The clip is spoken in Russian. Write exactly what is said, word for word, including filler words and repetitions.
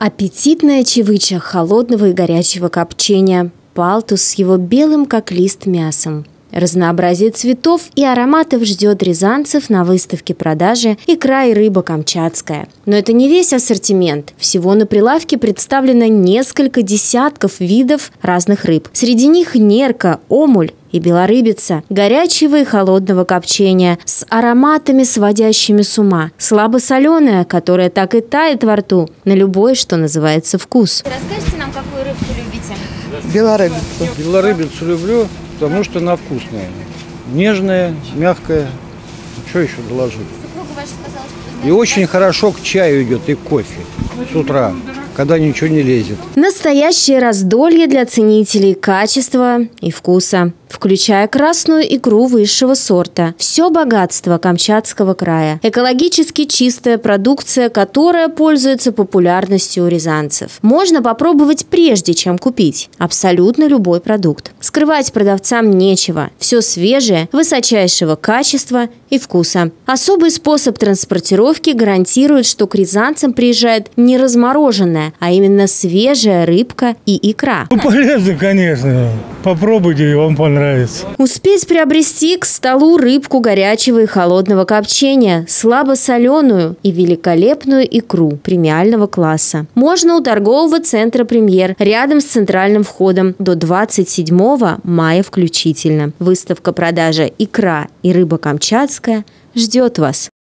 Аппетитная чевыча холодного и горячего копчения. Палтус с его белым, как лист, мясом. Разнообразие цветов и ароматов ждет рязанцев на выставке продажи «Икра и рыба камчатская». Но это не весь ассортимент. Всего на прилавке представлено несколько десятков видов разных рыб. Среди них нерка, омуль и белорыбица, горячего и холодного копчения, с ароматами, сводящими с ума, слабосоленая, которая так и тает во рту, на любой, что называется, вкус. Расскажите нам, какую рыбку любите? Белорыбицу. Белорыбицу люблю, потому что она вкусная. Нежная, мягкая. Что еще доложить? Супруга ваша сказала, что... И очень хорошо к чаю идет и кофе с утра, когда ничего не лезет. Настоящее раздолье для ценителей качества и вкуса, включая красную икру высшего сорта. Все богатство Камчатского края. Экологически чистая продукция, которая пользуется популярностью у рязанцев. Можно попробовать прежде, чем купить. Абсолютно любой продукт. Скрывать продавцам нечего. Все свежее, высочайшего качества и вкуса. Особый способ транспортировки гарантирует, что к рязанцам приезжает не размороженная, а именно свежая рыбка и икра. Ну, полезно, конечно. Попробуйте, и вам понравится. Успеть приобрести к столу рыбку горячего и холодного копчения, слабосоленую и великолепную икру премиального класса. Можно у торгового центра «Премьер» рядом с центральным входом до двадцать седьмого мая включительно. Выставка продажи «Икра и рыба камчатская» ждет вас.